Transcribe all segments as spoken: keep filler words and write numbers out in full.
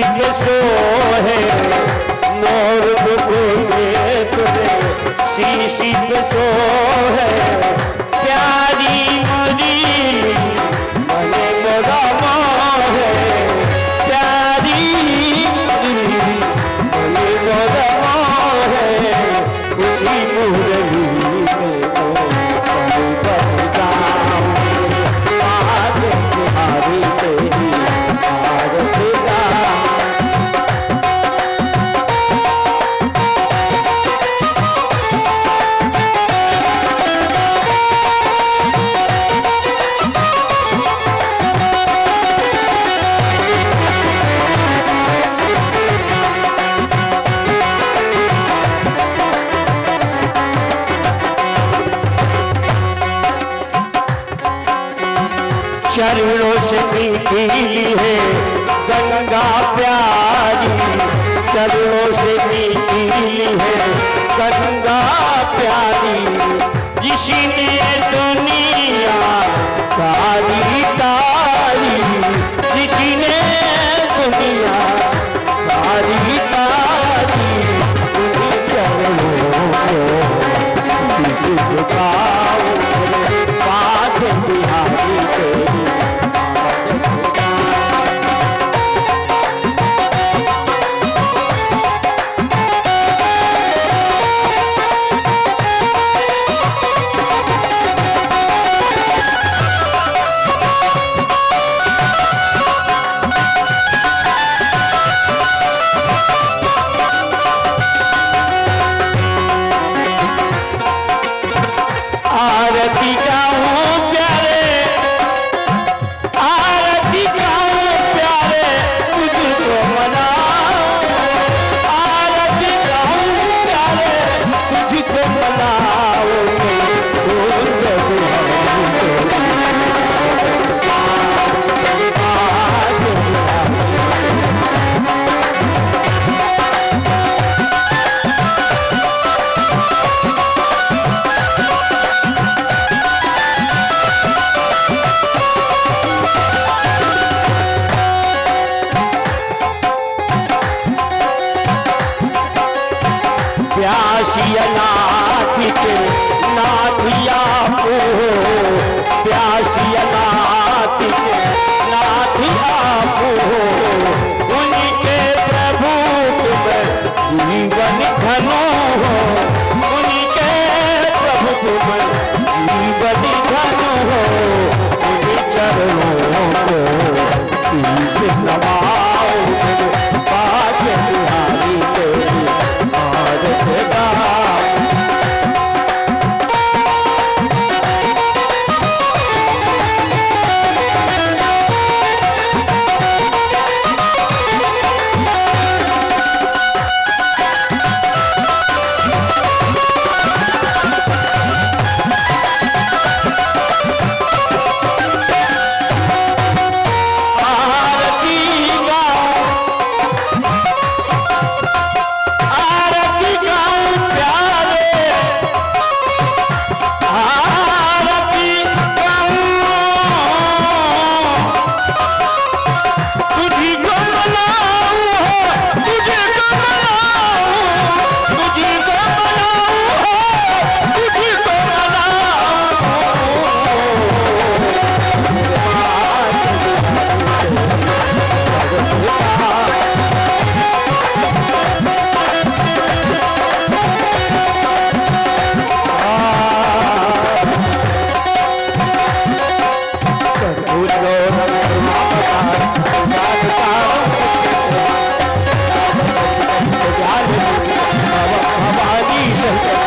पे सोहे मोर बुके तुझे शीशी पे सोहे प्यारी मुरी मने मोरा मोहे प्यारी मुरी मने मोरा मोहे खुशी मुरली में चरणों से निकली है गंगा प्यारी चरणों से निकली है गंगा प्यारी जिसने दुनिया सारी तारी जिसने दुनिया सारी तारी उन्हीं चरणों को किसी झुकाओ पाद बिहारी तेरी आरती गाऊं प्यारे आरती गाऊं प्यारे तुझको मनाऊं आरती गाऊं प्यारे तुझको मनाऊं प्यासिया नाथी के नाथिया को प्यासिया नाथी के नाथिया को उनके प्रभु तुम जीवन धनो हो उनके प्रभु तुम जीवन धनो हो उन्हीं चरणों को शीश नवाओ पाद बिहारी तेरी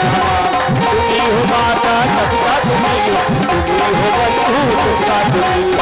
तुम्ही हो बंधू तुमका तुम्ही